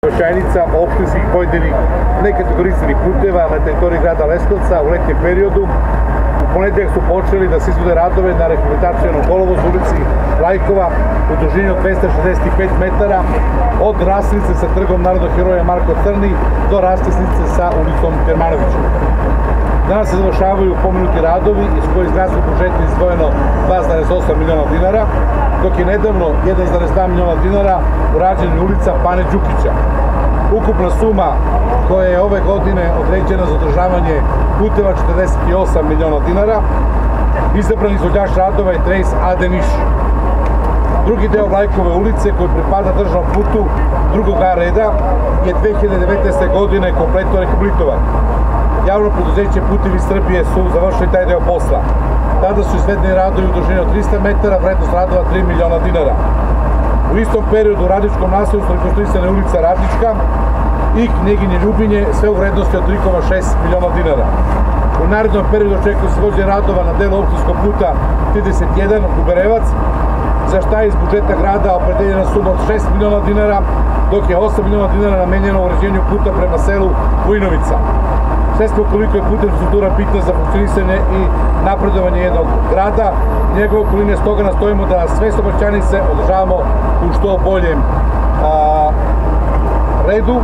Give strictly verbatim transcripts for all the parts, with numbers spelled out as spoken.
saobraćajnica opštinskih pojedinih nekategorisanih puteva na teritoriji grada Leskovca u letnjem periodu. U ponedeljak su počeli da se izvode radove na rehabilitacionom kolovozu ulici Lajkova u dužini od dvesta šezdeset pet metara od raskrsnice sa trgom narodnog heroja Marko Crni do raskrsnice sa ulicom Termanovića. Danas se završavaju pomenuti radovi iz kojih iz gradskog budžeta izdvojeno dva zarez osam miliona dinara, dok je nedavno jedan zarez dva miliona dinara urađena ulica Pane Đukića. Ukupna suma koja je ove godine određena za održavanje puteva četrdeset osam miliona dinara. Izabrani izvođač radova je Trace A D Niš. Drugi deo Lajkove ulice koji pripada državnom putu drugog A reda je dve hiljade devetnaeste. godine kompletno rehabilitovan. Javno preduzeće Putevi Srbije su završili taj deo posla. Tada su izvedeni radovi u dužini od trista metara, vrednost radova tri miliona dinara. U istom periodu u Radničkom naselju su rekonstruisane ulica Radnička i Kneginje Ljubinje, sve u vrednosti od tri zarez šest miliona dinara. U narednom periodu očekuje se izvođenje radova na delu opštinskog puta trideset jedan Guberevac, za šta je iz budžeta grada opredeljena suma od šest miliona dinara, dok je osam miliona dinara namenjeno uređenju puta prema selu Vujnovica. Svesno koliko je putna infrastruktura bitna za funkcionisanje i napredovanje jednog grada, njegove okoline, stoga nastojimo da sve saobraćajnice održavamo u što boljem a, redu.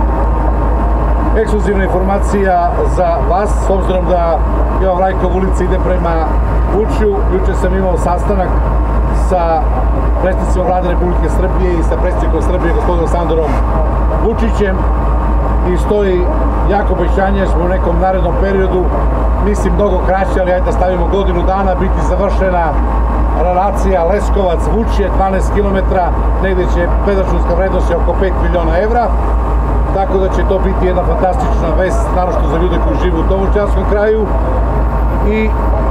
Ekskluzivna informacija za vas, s obzirom da Jovan Lajkova ulica ide prema Vučju. Juče sam imao sastanak sa predstavnicima Vlade Republike Srbije i sa predsjednikom Srbije, gospodinom Sandorom Vučićem, i stoji jako obećanje da ćemo u nekom narednom periodu, mislim mnogo kraće, ali ajde da stavimo godinu dana, biti završena relacija Leskovac-Vučje, dvanaest kilometara, negde će predračunska vrednost oko pet miliona evra, tako da će to biti jedna fantastična vest, naročito za ljude koji žive u tom učanskom kraju. I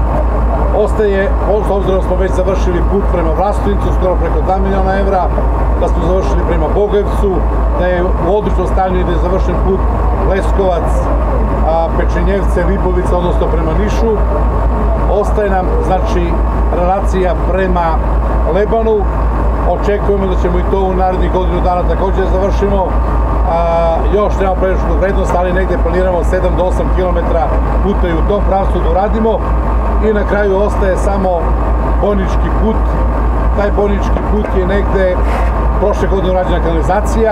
ostaje, s obzirom smo već završili put prema Vlastunicu, skoro preko dva miliona evra, da smo završili prema Bogojevcu, da je u odličnom stanju i da je završen put Leskovac, Pečenjevce, Lipovica, odnosno prema Nišu. Ostaje nam, znači, relacija prema Lebanu. Očekujemo da ćemo i to u narednih godinu dana također završimo. Još nemamo previše vrednost, ali negde planiramo sedam do osam kilometara puta i u tom pravcu da uradimo. I na kraju ostaje samo Bojnički put. Taj Bojnički put je negde prošle godine urađena kanalizacija.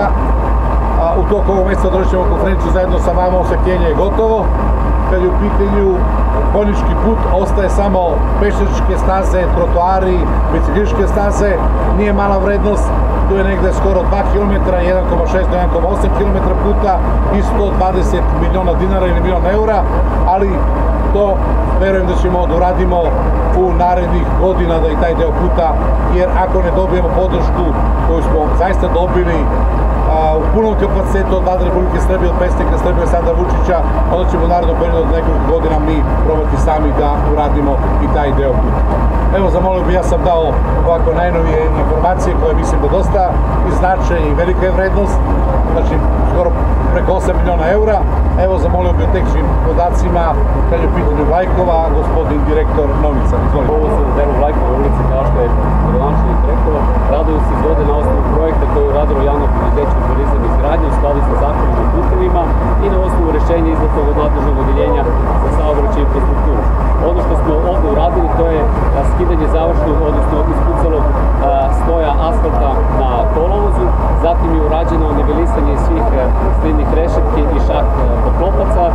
U toku ovog mjeseca održat ćemo konferenciju zajedno sa vama, osvetljenje je gotovo. Kad je u pitanju Bojnički put, ostaje samo pešačke staze, trotoari, biciklističke staze, nije mala vrednost, tu je negde skoro dva kilometra, jedan zarez šest do jedan zarez osam kilometara puta i sto dvadeset miliona dinara ili miliona eura, ali to verujem da ćemo da uradimo u narednih godina, da i taj deo puta, jer ako ne dobijemo podršku koju smo zaista dobili u punom kapacitetu od Vlade Republike Srbije, od predsjednika Srbije Aleksandra Vučića, onda ćemo u narednom periodu od nekoliko godina mi probati sami da uradimo i taj deo puta. Evo, zamolio bih, ja sam dao ovako najnovije informacije koje mislim da dosta i znače i velika je vrednost, znači skoro preko osam miliona eura. Evo, zamolio bih o tekšnim podacima kad je u pitanju Lajkova, gospodin direktor Novica. Izvolite. Ovo se delu Lajkove ulice, kao što je gradonačelnik rekao, radovi se izvode na osnovu projekta koji je uradilo javno preduzeće Turizam i izgradnja u skladu sa zakonom o putevima i na osnovu rešenja izdatog od nadležnog odeljenja za saobraćaj i infrastrukturu. Ono što smo ovde uradili, to je skidanje završnog, odnosno ispucalog sloja asfalta na kolovozu, zatim je urađeno nivelisanje svih slivnih rešetki i šah poklopaca.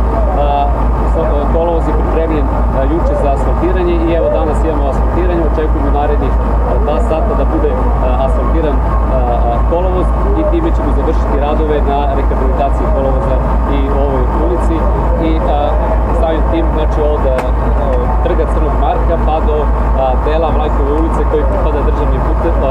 Kolovoz je pripremljen juče za asfaltiranje i evo danas imamo asfaltiranje, očekujemo narednih dva sata da bude asfaltiran kolovoz i time ćemo završiti radove na rehabilitaciji kolovoza i ovoj ulici i samim tim, znači od trga Crnog Marka pa do dela Lajkove ulice koji pripada državnim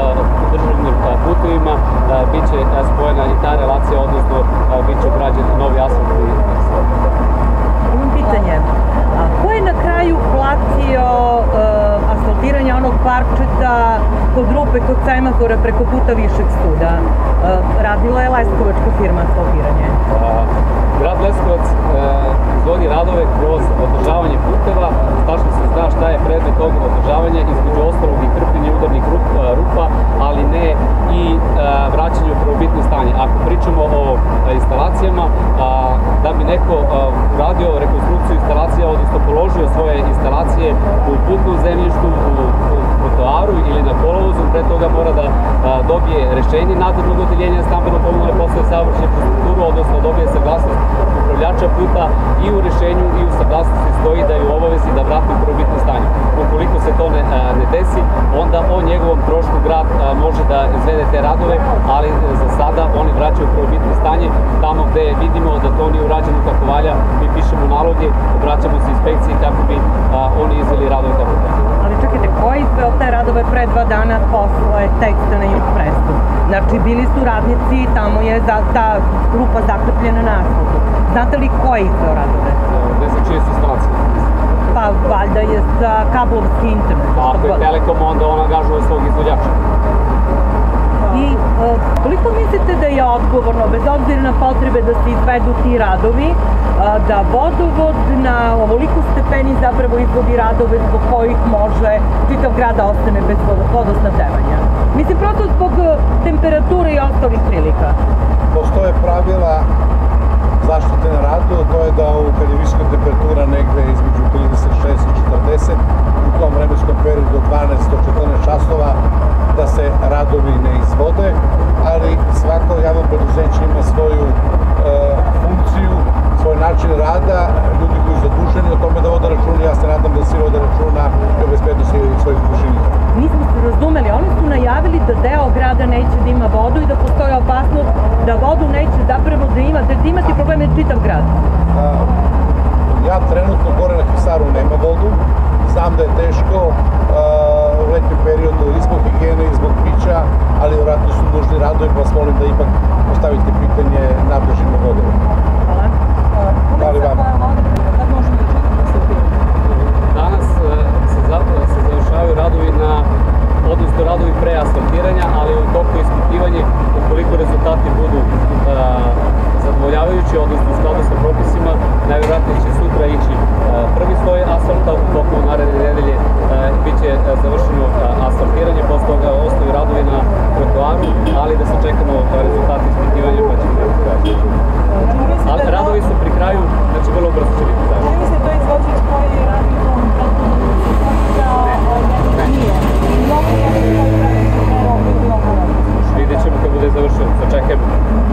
putevima, bit će spojena i ta relacija, odnosno bit će ugrađen novi asfaltni sloj. Imam pitanje, ko je na kraju platio asfaltiranje onog parčeta kod rupe, kod semafora preko puta Višeg suda? Radila je leskovačka firma asfaltiranje? Grad Leskovac izvodi radove kroz održavanje puteva, tačno se zna šta je predmet tog održavanja, između ostalog i krpljenje udarnih rupa, ali ne i vraćanje u prvobitno stanje. Ako pričamo o instalacijama, da bi neko uradio rekonstrukciju instalacija, odnosno položio svoje instalacije u putnom zemljištu, u trotoaru ili na kolovozu, pre toga mora da dobije rešenje nadležnog odeljenja stambeno-komunalne poslove saobraćajne infrastrukture, odnosno dobije saglasnost upravljača puta i u rešenju i u saglasnosti stoji da je u obavezi da vrati u prvobitno stanje. Ukoliko se to ne, ne desi, onda o njegovom trošku grad može da izvede te radove, ali za sada oni vraćaju u prvobitno stanje. Tamo gde vidimo da to nije urađeno kako valja, mi pišemo naloge, obraćamo se inspekciji kako bi oni izveli radove kako treba. Ali čekajte, koji sve od te radove pre dva dana posle teksta na Južpresu? Znači, bili su radnici, tamo je za, ta rupa zakrpljena na asfaltu. Znate li koji sve radove? Gde se čije su instalacije? Pa, valjda je za kablovski internet. Ako je Telekom, onda on angažuje svog izvođača. I koliko mislite da je odgovorno, bez obzira na potrebe da se izvedu ti radovi, da vodovod na ovoliku stepeni zapravo izvodi radove zbog kojih može čitav grad da ostane bez vodosnabdevanja? Mislim, prosto zbog temperature i ostalih prilika. Postoje pravila zaštite na radu, to je da kad je visoka temperatura negde između trideset šest i četrdeset, u tom vremenskom periodu od dvanaest do četrnaest časova da se radovi ne izvode, ali svako javno preduzeće ima svoju e, funkciju, svoj način rada, ljudi koji su zaduženi o tome da vode računa, ja se nadam da svi vode računa i o bezbednosti svojih upošljenika. Nismo se razumeli, oni su najavili da deo grada neće da ima vodu i da postoji opasnost da vodu neće zapravo da ima, da imati probleme čitav grad. A, ja trenutno gore na Hisaru nema vodu, znam da je teško a, u letnjem periodu i zbog higijene i zbog pića, ali vjerojatno su nužni radovi, pa vas molim da ipak postavite pitanje nadležnim vodovom. Hvala. Hvala vama. Danas se, se završavaju radovi na, odnosno radovi pre asfaltiranja, ali u toku ispitivanje, ukoliko rezultati budu a, zadovoljavajući, odnosno u skladu sa propisima, najvjerojatnije će sutra ići a, prvi sloj asfalta, u toku naredne nedelje bit će završeno a, asfaltiranje, posle toga ostaju radovi na trotoaru, ali da se čekamo rezultati ispitivanja pa ćemo neko kraći. Ali radovi su pri kraju, znači vrlo brzo će biti završeno. Čini se to izvođač koji radi u tom vidjet ćemo kad bude završeno, sačekajmo.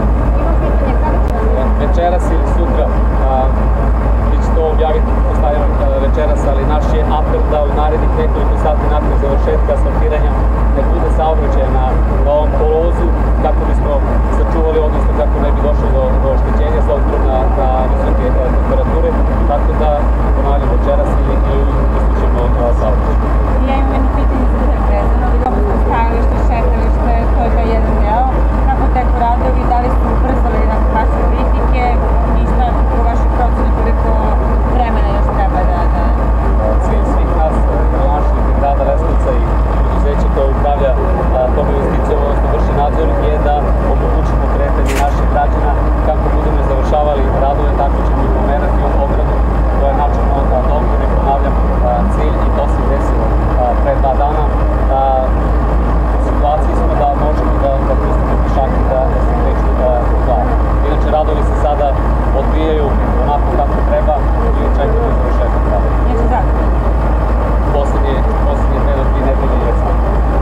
Večeras ili sutra, mi će to objaviti, postavljamo večeras, ali naš je apel da u narednih nekoliko sati nakon završetka asfaltiranja ne bude saobraćaja na ovom kolovozu, kako bismo sačuvali, odnosno kako ne bi došlo do, do oštećenja s obzirom na, na visoke temperature, tako da ponavljamo večeras ili, ili isključimo saobraćaj. Ja imam jedno pitanje za sve vezano, Grobovsko stajalište, šetalište, to je taj jedan deo. Kako teku radovi, da li su ubrzali nakon vaše kritike i šta je po vašoj proceni, koliko vremena još treba da... da... Cilj svih nas, gradonačelnika grada Leskovca i preduzeća koje upravlja tom investicijom, odnosno vrši nadzor, je da omogućimo kretanje naših građana. Kako budemo završavali radove, tako ćemo i pomerati ogradu. To je načelno dogovor i ponavljam cilj i to se desilo pre dva dana. U situaciji smo da možemo da, da pustimo pešake da se kreću trotoar. Inače, radovi se sada odvijaju onako kako treba i očekujemo završetak radova. Neće zato? Poslednje, poslednje dve do tri nedelje jesmo.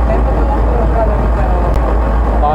Pa,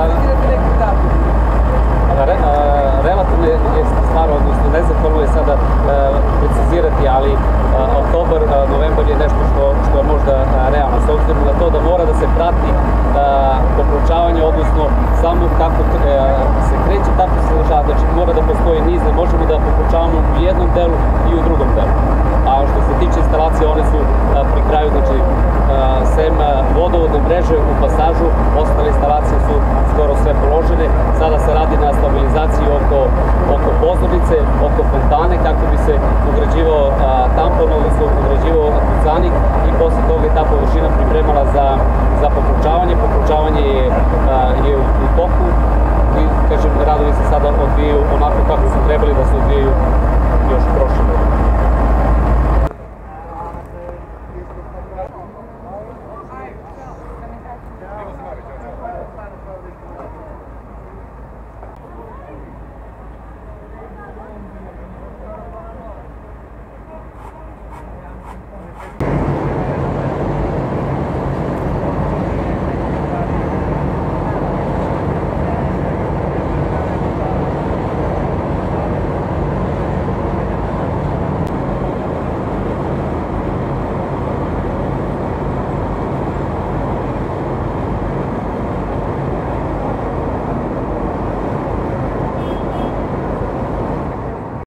re, relativno je stvar, odnosno nezahvalno je sada precizirati, ali oktobar, novembar je nešto što, što je možda realno, s obzirom na to da mora da se prati poproučavanje, odnosno samo kako se kreće, tako se završava, znači mora da postoji niz, da možemo da poproučavamo u jednom delu i u drugom delu. A što se tiče instalacije, one su pri kraju, znači sem vodovodne mreže u pasažu, ostale instalacije su skoro sve položene. Sada se radi na stabilizaciji oko, oko pozornice, oko fontane, kako bi se ugrađivao tampon, odnosno ugrađivao kucanik i posle toga je ta površina pripremala za, za poproučavanje. Poproučavanje je, je u, u toku i, kažem, radovi se sada od